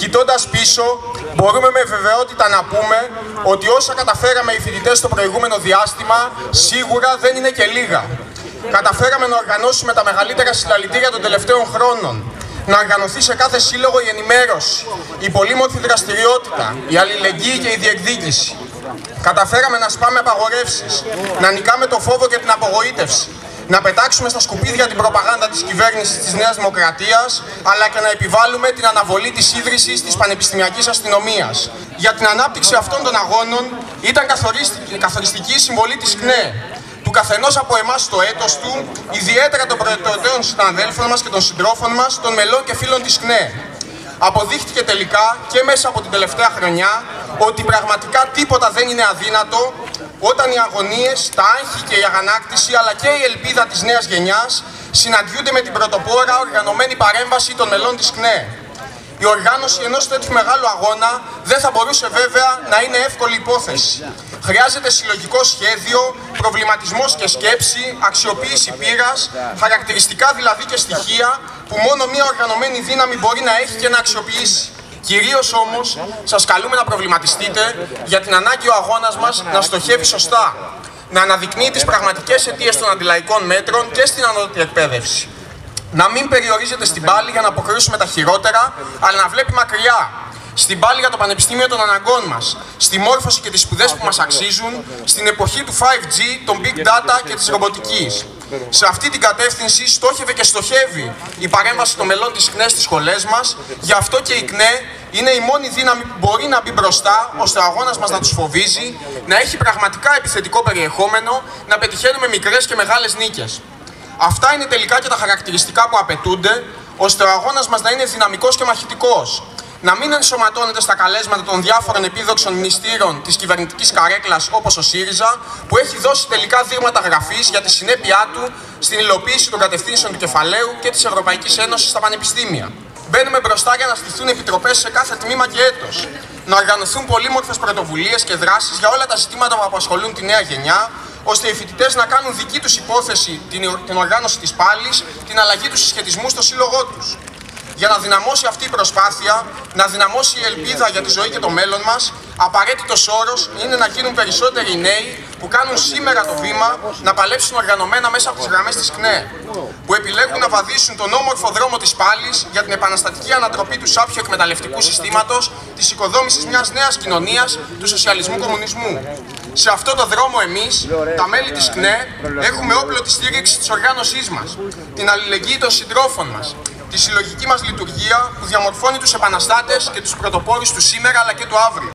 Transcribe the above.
Κοιτώντας πίσω, μπορούμε με βεβαιότητα να πούμε ότι όσα καταφέραμε οι φοιτητές στο προηγούμενο διάστημα, σίγουρα δεν είναι και λίγα. Καταφέραμε να οργανώσουμε τα μεγαλύτερα συλλαλητήρια των τελευταίων χρόνων, να οργανωθεί σε κάθε σύλλογο η ενημέρωση, η πολύμορφη δραστηριότητα, η αλληλεγγύη και η διεκδίκηση. Καταφέραμε να σπάμε απαγορεύσεις, να νικάμε το φόβο και την απογοήτευση, να πετάξουμε στα σκουπίδια την προπαγάνδα της κυβέρνησης της Νέας Δημοκρατίας, αλλά και να επιβάλλουμε την αναβολή της ίδρυσης της Πανεπιστημιακής Αστυνομίας. Για την ανάπτυξη αυτών των αγώνων ήταν καθοριστική η συμβολή της ΚΝΕ, του καθενός από εμάς στο έτος του, ιδιαίτερα των προετοιτέων συναδέλφων μας και των συντρόφων μας, των μελών και φίλων της ΚΝΕ. Αποδείχτηκε τελικά και μέσα από την τελευταία χρονιά ότι πραγματικά τίποτα δεν είναι αδύνατο όταν οι αγωνίες, τα άγχη και η αγανάκτηση αλλά και η ελπίδα της νέας γενιάς συναντιούνται με την πρωτοπόρα οργανωμένη παρέμβαση των μελών της ΚΝΕ. Η οργάνωση ενός τέτοιου μεγάλου αγώνα δεν θα μπορούσε βέβαια να είναι εύκολη υπόθεση. Χρειάζεται συλλογικό σχέδιο, προβληματισμός και σκέψη, αξιοποίηση πείρας, χαρακτηριστικά δηλαδή και στοιχεία που μόνο μια οργανωμένη δύναμη μπορεί να έχει και να αξιοποιήσει. Κυρίως όμως, σας καλούμε να προβληματιστείτε για την ανάγκη ο αγώνας μας να στοχεύει σωστά, να αναδεικνύει τις πραγματικές αιτίες των αντιλαϊκών μέτρων και στην ανώτατη εκπαίδευση. Να μην περιορίζεται στην πάλη για να αποκρούσουμε τα χειρότερα, αλλά να βλέπει μακριά. Στην πάλη για το Πανεπιστήμιο των Αναγκών μας, στη μόρφωση και τις σπουδές που μας αξίζουν, στην εποχή του 5G, των Big Data και της ρομποτικής. Σε αυτή την κατεύθυνση στόχευε και στοχεύει η παρέμβαση των μελών της ΚΝΕ στις σχολές μας, γι' αυτό και η ΚΝΕ είναι η μόνη δύναμη που μπορεί να μπει μπροστά, ώστε ο αγώνας μας να τους φοβίζει, να έχει πραγματικά επιθετικό περιεχόμενο, να πετυχαίνουμε μικρές και μεγάλες νίκες. Αυτά είναι τελικά και τα χαρακτηριστικά που απαιτούνται, ώστε ο αγώνας μας να είναι δυναμικός και μαχητικός. Να μην ενσωματώνεται στα καλέσματα των διάφορων επίδοξων μνηστήρων της κυβερνητικής καρέκλας όπως ο ΣΥΡΙΖΑ, που έχει δώσει τελικά δείγματα γραφής για τη συνέπειά του στην υλοποίηση των κατευθύνσεων του κεφαλαίου και της Ευρωπαϊκής Ένωσης στα πανεπιστήμια. Μπαίνουμε μπροστά για να στηθούν επιτροπές σε κάθε τμήμα και έτος, να οργανωθούν πολύμορφες πρωτοβουλίες και δράσεις για όλα τα ζητήματα που απασχολούν τη νέα γενιά, ώστε οι φοιτητές να κάνουν δική τους υπόθεση την οργάνωση της πάλης, την αλλαγή του συσχετισμού στο σύλλογό τους. Για να δυναμώσει αυτή η προσπάθεια, να δυναμώσει η ελπίδα για τη ζωή και το μέλλον μας, απαραίτητος όρος είναι να γίνουν περισσότεροι οι νέοι που κάνουν σήμερα το βήμα να παλέψουν οργανωμένα μέσα από τις γραμμές της ΚΝΕ, που επιλέγουν να βαδίσουν τον όμορφο δρόμο της πάλης για την επαναστατική ανατροπή του σάπιου εκμεταλλευτικού συστήματος, της οικοδόμησης μιας νέας κοινωνίας, του σοσιαλισμού-κομμουνισμού. Σε αυτό το δρόμο εμείς, τα μέλη της ΚΝΕ, έχουμε όπλο τη στήριξη της οργάνωσής μας, την αλληλεγγύη των συντρόφων μας, τη συλλογική μας λειτουργία που διαμορφώνει τους επαναστάτες και τους πρωτοπόρους του σήμερα αλλά και του αύριο.